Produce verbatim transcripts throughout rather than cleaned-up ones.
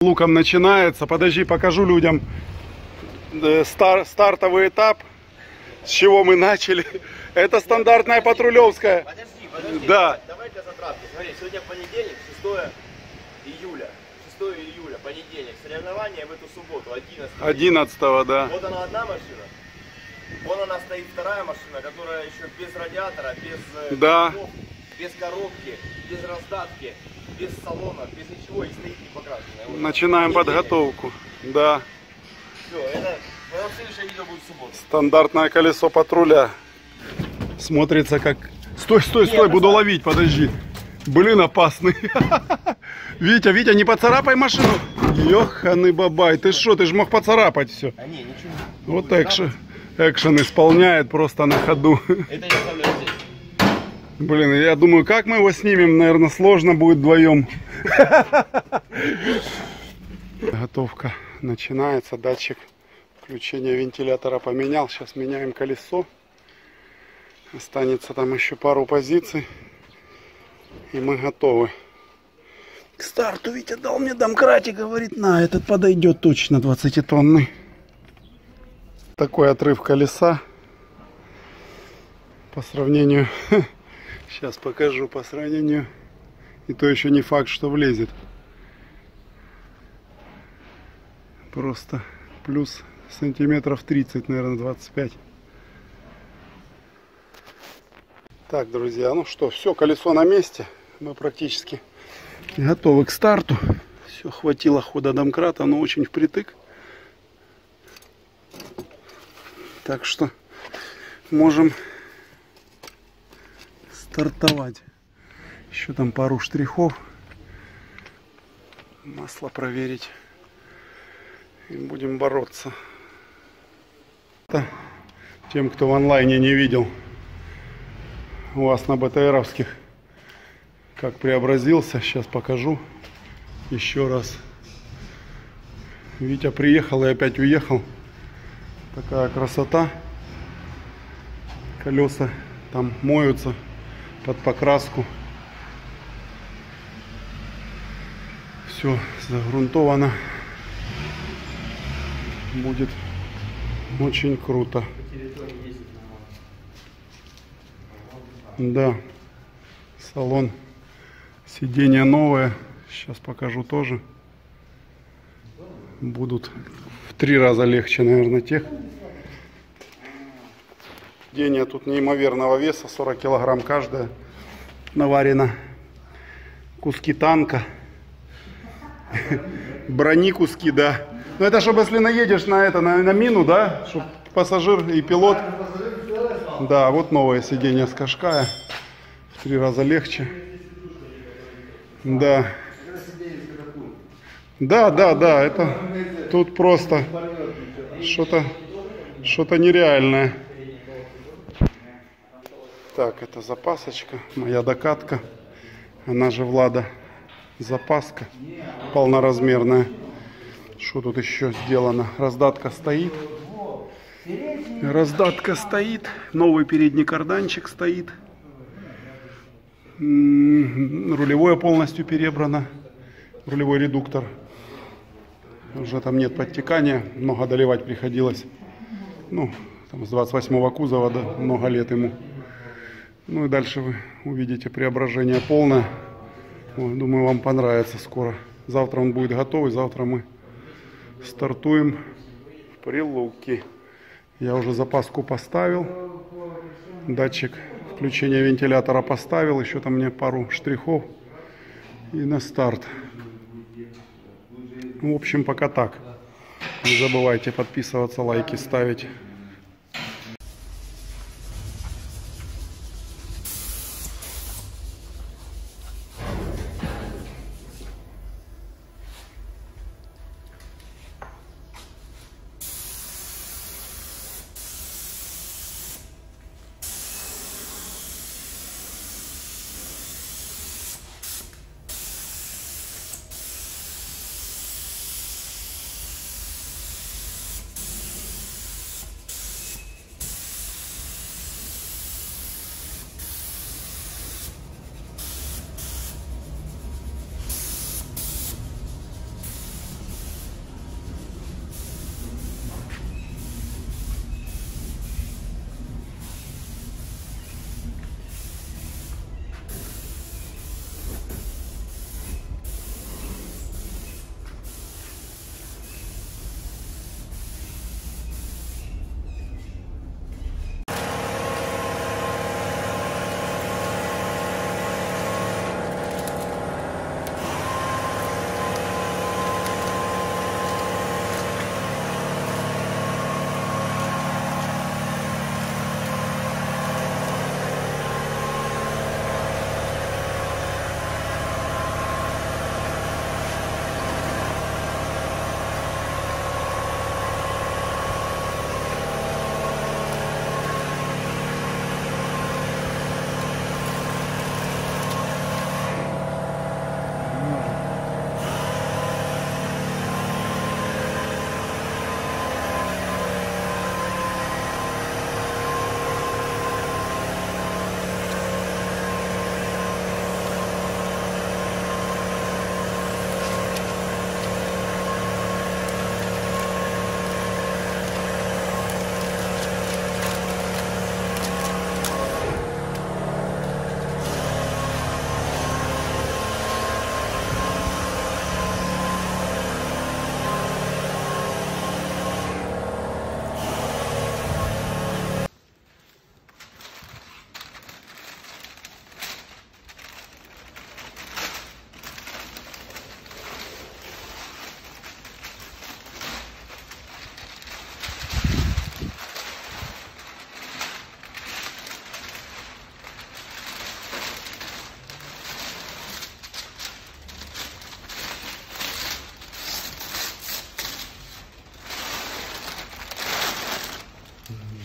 Луком начинается. Подожди, покажу людям стар, стартовый этап, с чего мы начали. Это стандартная патрулевская. Подожди, подожди. Да. Давай для затравки. Смотри, сегодня понедельник, шестое июля. шестое июля, понедельник. Соревнования в эту субботу, одиннадцатого. одиннадцатого, да. Вот она одна машина. Вон она стоит вторая машина, которая еще без радиатора, без, да. коробки, без коробки, без раздатки, без салона, без ничего и стоит не покрашенная. Вот. Начинаем Неделя. подготовку. Да. Все, это, это следующее видео будет в субботу. Стандартное колесо патруля. Смотрится как... Стой, стой, стой, буду ловить, подожди. Блин, опасный. Витя, Витя, не поцарапай машину. Ёханый бабай, ты что, ты же мог поцарапать все. А не, ничего. Вот экшен, экшен исполняет просто на ходу. Это я оставляю здесь. Блин, я думаю, как мы его снимем, наверное, сложно будет вдвоем. Готовка начинается, датчик включения вентилятора поменял, сейчас меняем колесо. Останется там еще пару позиций. И мы готовы. К старту Витя дал мне домкратик, говорит, на, этот подойдет точно, двадцатитонный. Такой отрыв колеса. По сравнению, сейчас покажу, по сравнению, и то еще не факт, что влезет. Просто плюс сантиметров тридцать, наверное, двадцать пять. Так, друзья, ну что, все, колесо на месте. Мы практически готовы к старту. Все, хватило хода домкрата, но очень впритык. Так что можем стартовать. Еще там пару штрихов. Масло проверить. И будем бороться. Тем, кто в онлайне не видел у вас на БТРовских, как преобразился, сейчас покажу еще раз. Витя приехал и опять уехал. Такая красота. Колеса там моются под покраску. Все загрунтовано. Будет очень круто. Да, салон, сиденья новое, сейчас покажу тоже. Будут в три раза легче, наверное, тех. Сиденья тут неимоверного веса, сорок килограмм каждая. Наварено. Куски танка. Брони куски, да. Ну это чтобы если наедешь на это, на, на мину, да, чтобы пассажир и пилот. Да, вот новое сиденье с Кашкая. В три раза легче. Да. Да, да, да, это тут просто что-то что-то нереальное. Так, это запасочка, моя докатка. Она же Влада запаска полноразмерная. Что тут еще сделано? Раздатка стоит. Раздатка стоит. Новый передний карданчик стоит. Рулевое полностью перебрано. Рулевой редуктор. Уже там нет подтекания. Много доливать приходилось. Ну, там с двадцать восьмого кузова, да, много лет ему. Ну и дальше вы увидите преображение полное. Ой, думаю, вам понравится скоро. Завтра он будет готовый. Завтра мы стартуем в Прилуки. Я уже запаску поставил. Датчик включения вентилятора поставил. Еще там мне пару штрихов. И на старт. В общем, пока так. Не забывайте подписываться, лайки ставить.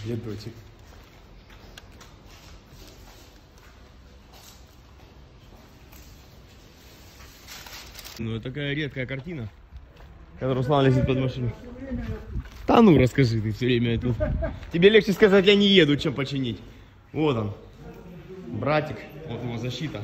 Дедочек. Ну, это такая редкая картина, когда Руслан лезет под машину. Да ну, расскажи ты все время это. Тебе легче сказать, я не еду, чем починить. Вот он, братик, вот его защита.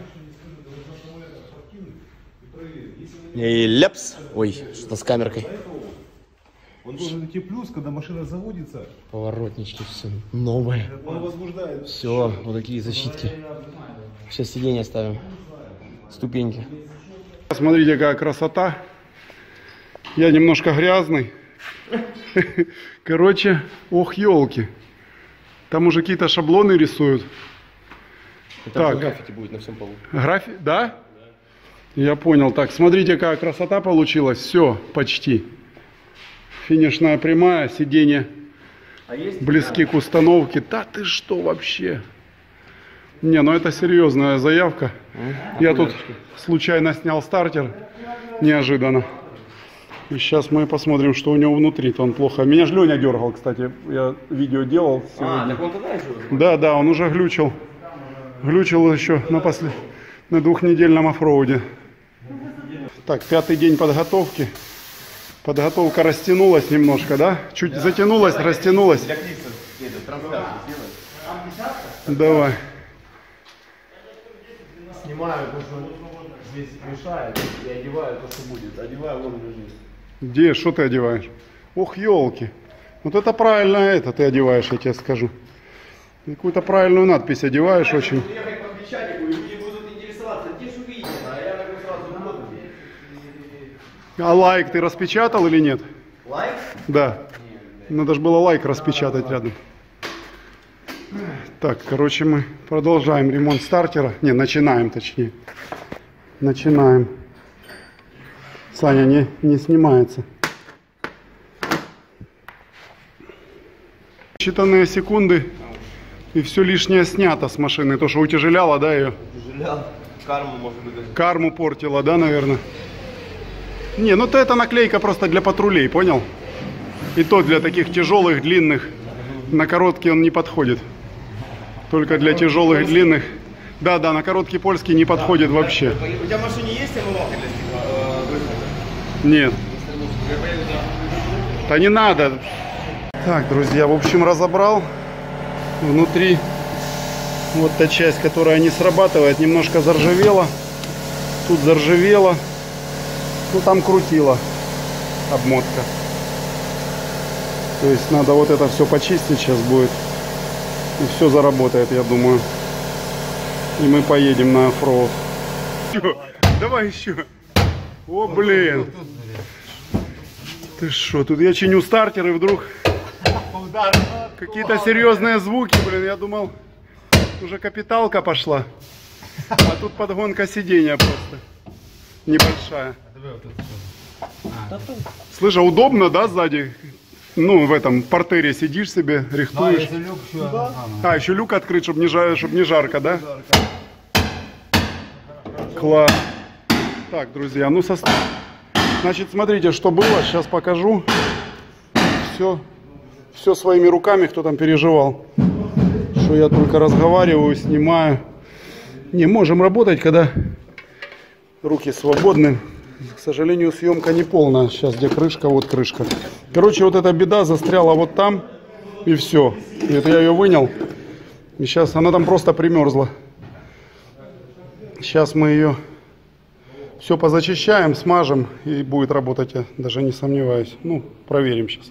И ляпс. Ой, что с камеркой. Он должен идти плюс, когда машина заводится. Поворотнички, все новое. Он возбуждает. Все, вот такие защитки. Сейчас сиденье ставим. Ступеньки. Смотрите, какая красота. Я немножко грязный. Короче, ох, елки. Там уже какие-то шаблоны рисуют. Так, граффити будет на всем полу. Граффити, да? Я понял. Так, смотрите, какая красота получилась. Все, почти. Финишная прямая, сиденье А есть? близки к установке. Да ты что вообще? Не, ну это серьезная заявка. А, Я тут случайно снял стартер. Неожиданно. И сейчас мы посмотрим, что у него внутри. Он плохо. Меня же Леня дергал, кстати. Я видео делал сегодня. А, так он тогда еще? Да, да, он уже глючил. Глючил еще на, после... на двухнедельном оффроуде. Так, пятый день подготовки. Подготовка растянулась немножко, да? Чуть да. затянулась, да, растянулась. Для клипса трансляцию сделать. Давай. Снимаю то, что здесь мешает, и одеваю то, что будет. Одеваю, вон лежит. Где? Что ты одеваешь? Ох, елки. Вот это правильно это ты одеваешь, я тебе скажу. Какую-то правильную надпись одеваешь я очень. Ехать по Крещатику, и люди будут интересоваться, где же увидели, а я такой сразу в воду. А лайк ты распечатал или нет? Лайк? Да. Надо же было лайк распечатать рядом. Так, короче, мы продолжаем ремонт стартера. Не, начинаем точнее. Начинаем. Саня не, не снимается. Считанные секунды, и все лишнее снято с машины. То, что утяжеляло, да, ее? Утяжелял. Карму, может быть, даже. Карму портила, да, наверное? Не, ну то это наклейка просто для патрулей, понял? И то для таких тяжелых, длинных. На короткий он не подходит. Только для тяжелых, длинных. Да, да, на короткий польский не подходит да, вообще. У тебя в машине есть омывалка для стекла? Нет. Да не надо. Так, друзья, в общем, разобрал. Внутри вот та часть, которая не срабатывает, немножко заржавела. Тут заржавела. Ну, там крутила обмотка. То есть надо вот это все почистить сейчас будет. И все заработает, я думаю. И мы поедем на оффроуд. Давай еще. О, блин. Ты что, тут я чиню стартер и вдруг какие-то серьезные звуки, блин. Я думал, уже капиталка пошла. А тут подгонка сиденья просто. Небольшая. Слышь, а удобно, да, сзади? Ну, в этом портере сидишь себе, рихтуешь. Да, люк еще... да? А, еще люк открыть, чтобы не, жар... чтоб не жарко, да? Класс. Так, друзья, ну со... Значит, смотрите, что было. Сейчас покажу. Все, все своими руками, кто там переживал. Что я только разговариваю, снимаю. Не, можем работать, когда руки свободны. К сожалению, съемка не полная. Сейчас где крышка, вот крышка. Короче, вот эта беда застряла вот там. И все. И это я ее вынял. И сейчас она там просто примерзла. Сейчас мы ее все позачищаем, смажем. И будет работать, я даже не сомневаюсь. Ну, проверим сейчас.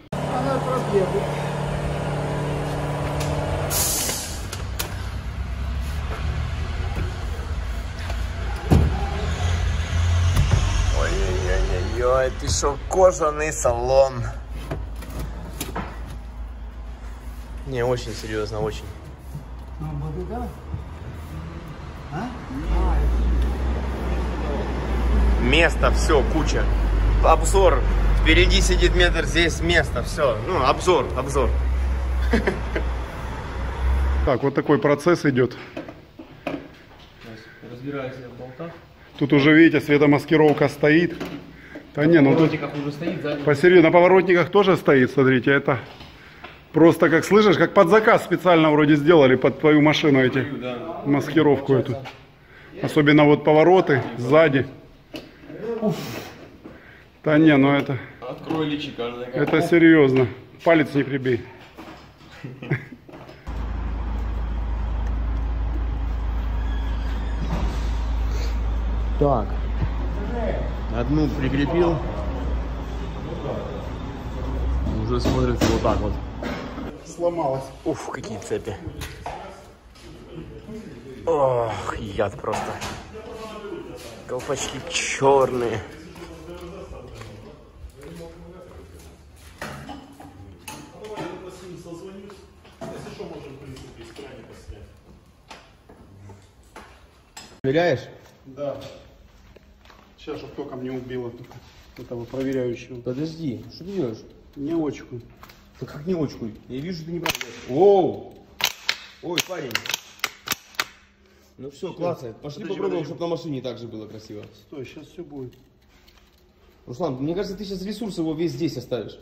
Ой, ты шо, кожаный салон. Не, очень серьезно, очень. Место, все, куча. Обзор. Впереди сидит метр, здесь место, все. Ну, обзор, обзор. Так, вот такой процесс идет. Разбираюсь я в болтах. Тут уже, видите, светомаскировка стоит. Да не, ну тут уже стоит, посередине, на поворотниках тоже стоит, смотрите, это Просто, как слышишь, как под заказ специально вроде сделали под твою машину эти, Да. маскировку эту. Особенно вот повороты сзади. Да не, ну это, Открой личико. она такая, это оп. серьезно. Палец не прибей. Так. Одну прикрепил. Уже смотрится вот так вот. Сломалась. Уф, какие цепи. Ох, яд просто. Колпачки черные. Проверяешь? Да. Сейчас, чтобы током не убило этого проверяющего. Подожди, что ты делаешь? Не очку. Да как не очкуй? Я вижу, ты не проверяешь. Оу! Ой, парень. Ну все, классно. Пошли Подожди, попробуем, подожди. чтобы на машине так же было красиво. Стой, сейчас все будет. Руслан, мне кажется, ты сейчас ресурс его весь здесь оставишь.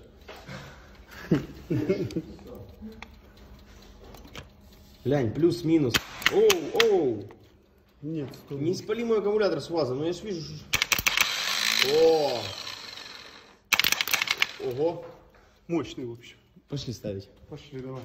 Глянь, плюс-минус. Оу, оу. Нет, стой. Не спали мой аккумулятор с УАЗа, но я ж вижу, что... О! Ого. Мощный, в общем. Пошли ставить. Пошли, давай.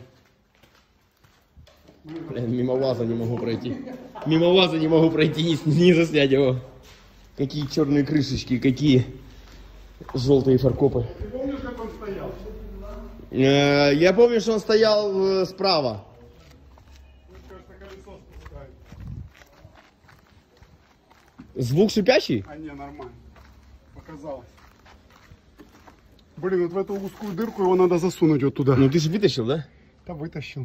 Блин, мимо УАЗа не могу пройти. Мимо УАЗа не могу пройти, не, не заснять его. Какие черные крышечки, какие желтые фаркопы. Ты помнишь, как он стоял? Э, Я помню, что он стоял э, справа. Мне кажется, колесо спускает. Звук шипящий? А не, нормально. Показалось. Блин, вот в эту узкую дырку его надо засунуть вот туда. Ну ты же вытащил, да? Да вытащил.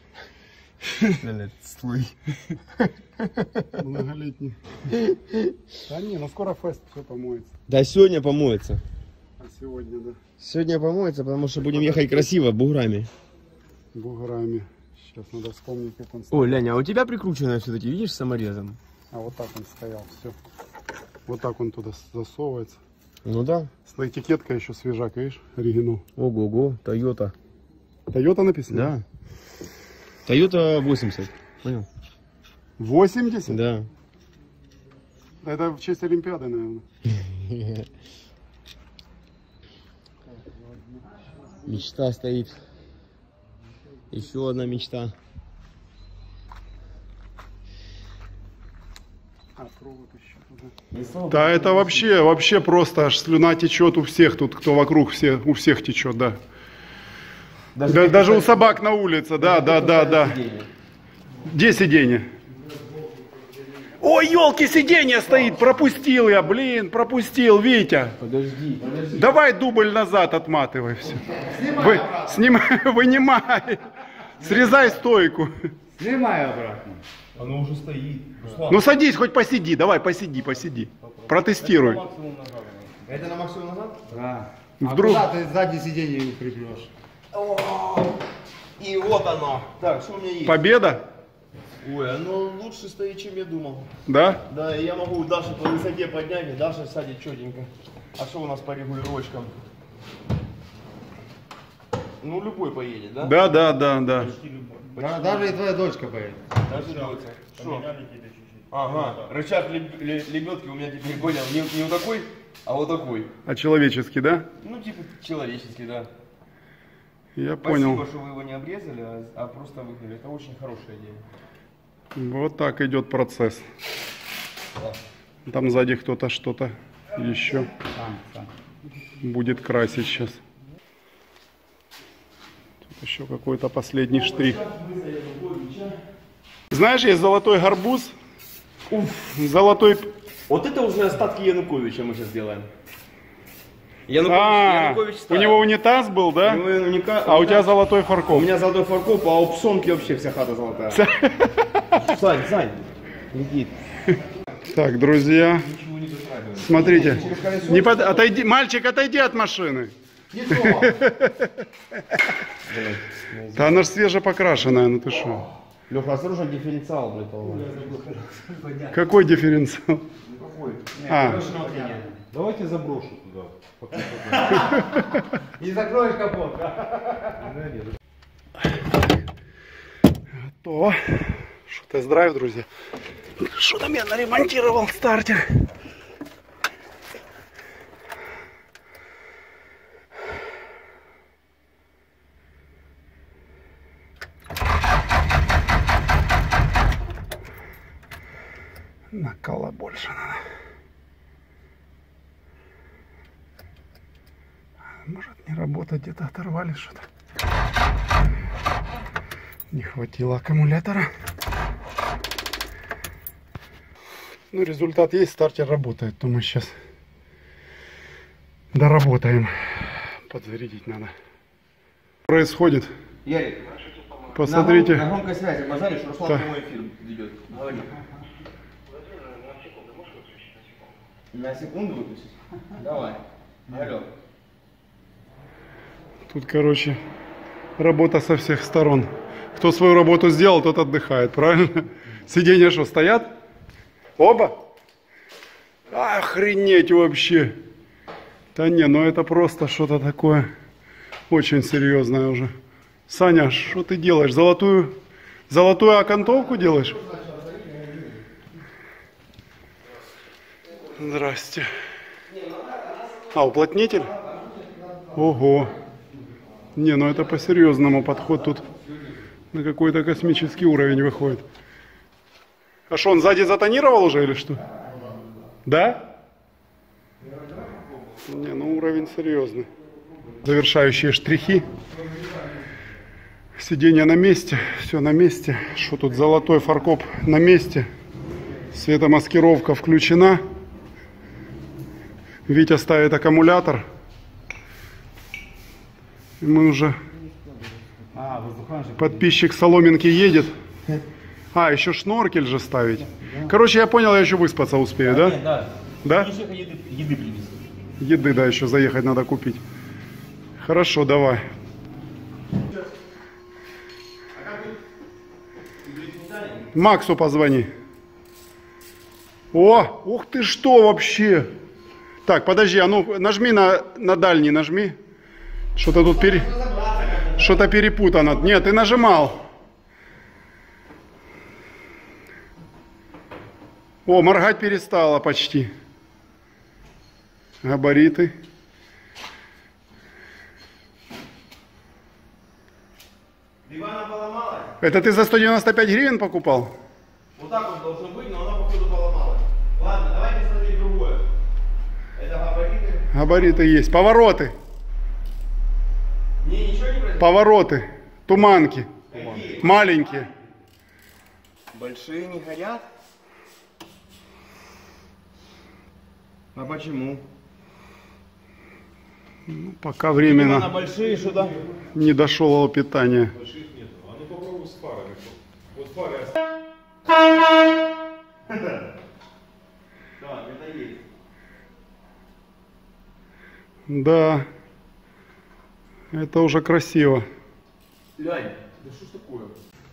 Слой. Многолетний. Да не, ну скоро фест, все помоется. Да сегодня помоется. А сегодня, да, Сегодня помоется, потому что будем ехать красиво, буграми. буграми. Сейчас надо вспомнить, как он стоял. Ой, Леня, а у тебя прикрученное все-таки, видишь, саморезом? А вот так он стоял, все. Вот так он туда засовывается. Ну да. С этикеткой еще свежак, видишь, оригинал. Ого-го, Toyota. Тойота написано? Да. Toyota восемьдесят. Понял? восемьдесят? Да. Это в честь Олимпиады, наверное. Мечта стоит. Еще одна мечта. А, провод еще туда. Да, это вообще, вообще просто аж слюна течет у всех тут, кто вокруг, все, у всех течет, да. Даже, Да, даже у собак на улице, да, да, да, да. Сиденье. Где сиденье? Ой, елки, сиденье стоит, пропустил я, блин, пропустил, Витя. Подожди, подожди. Давай дубль назад отматывай все. Вы, снимай, вынимай, срезай стойку. Снимай обратно. Оно уже стоит. Руслан, Ну садись, хоть посиди, давай, посиди, посиди. Протестируй. это на максимум назад? Да. Вдруг- А куда ты заднее сиденье укрепишь? И вот оно. Так, что у меня есть? Победа? Ой, оно лучше стоит, чем я думал. Да? Да, и я могу Дашу по высоте поднять, и Даша садит четенько. А что у нас по регулировочкам? Ну, любой поедет, да? Да, да, да, да. Да, даже и твоя дочка поедет. Даже дочка. Что? Ага, рычаг леб- ле- лебедки у меня теперь, понял, не, не вот такой, а вот такой. А человеческий, да? Ну, типа человеческий, да. Я Спасибо, понял. что вы его не обрезали, а, а просто выгнали. Это очень хорошая идея. Вот так идет процесс. Там сзади кто-то что-то еще Сам, сам. будет красить сейчас. Тут еще какой-то последний штрих. Знаешь, есть золотой гарбуз. Золотой... Вот это уже остатки Януковича мы сейчас делаем. Янукович, А, Янукович у ставил. него унитаз был, да? У него уника- А у тебя унитаз- золотой У фаркоп. меня золотой фаркоп, а у псонки вообще вся хата золотая. Сань, Сань, Никит. Так, друзья, смотрите. Не под... отойди... Мальчик, отойди от машины. Да она ж свежепокрашенная, ну ты что? Леха, осторожно, дифференциал, блядь, по-моему. Какой дифференциал? А, Давайте заброшу туда. Не закроешь капот. О, что тест-драйв, друзья. Что там я наремонтировал стартер. Накала больше надо. Может не работать, где-то оторвали что-то. Не хватило аккумулятора. Ну, результат есть, стартер работает. То мы сейчас доработаем. Подзарядить надо. Происходит. Ярик, посмотрите. На, на громкой связи базаришь, Руслан Так. прямой эфир ведет. Говори. На секунду выключить? Давай. Алло. Тут, короче, работа со всех сторон. Кто свою работу сделал, тот отдыхает, правильно? Сиденья что, стоят? Оба? Охренеть вообще. Да не, ну это просто что-то такое очень серьезное уже. Саня, что ты делаешь? Золотую, золотую окантовку делаешь? Здрасте. А, уплотнитель? Ого. Не, ну это по-серьезному подход тут на какой-то космический уровень выходит. А что, он сзади затонировал уже или что? Да? Не, ну уровень серьезный. Завершающие штрихи. Сиденье на месте, все на месте. Что тут, золотой фаркоп на месте. Светомаскировка включена. Витя ставит аккумулятор. И мы уже... Подписчик Соломинки едет. А, еще шноркель же ставить. Короче, я понял, я еще выспаться успею, да? Да. Да? Еды, еды принесли. Еды, да, еще заехать надо купить. Хорошо, давай. Максу позвони. О, ух ты что вообще. Так, подожди, а ну нажми на, на дальний, нажми. Что-то тут пере... Что-то перепутано. Нет, ты нажимал. О, моргать перестала почти. Габариты. Дивана поломалась. Это ты за сто девяносто пять гривен покупал? Вот так вот должно быть, но она походу поломалась. Ладно, давайте смотреть другое. Это габариты. Габариты есть. Повороты. Не, ничего не произошло. Повороты. Туманки. Какие? Маленькие. Большие не горят? А почему? Ну, пока временно На большие сюда. не дошло питание. А ну попробуй с фарами. Вот фары. Да, это есть. Да. Это уже красиво. Лянь. Да что ж такое?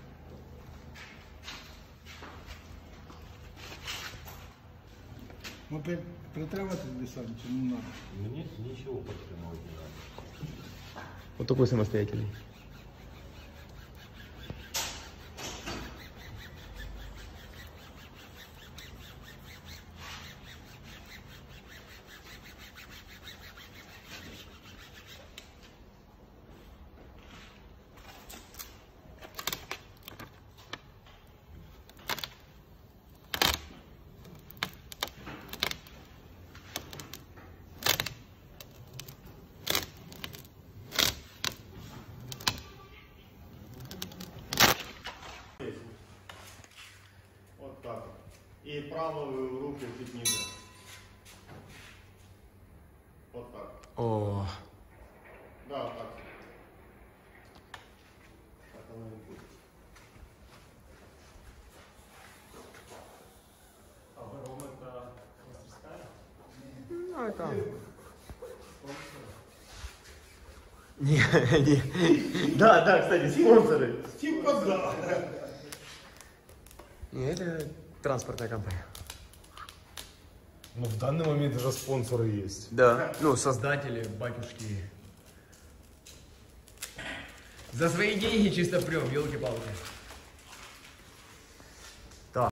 Ну, притримати десант, чи не надо? Мне ничего подтримывать не надо. Вот такой самостоятельный. Вот так. И правую руку чуть ниже. Вот так. О, Да, вот так. Так оно и будет. А вы ровно это мастерская? ну это... Не, не. Да, да, кстати, спонсоры. Типа да. Не, это транспортная компания. Но в данный момент это спонсоры есть. Да. Ну, создатели, батюшки. За свои деньги чисто прям, елки-палки.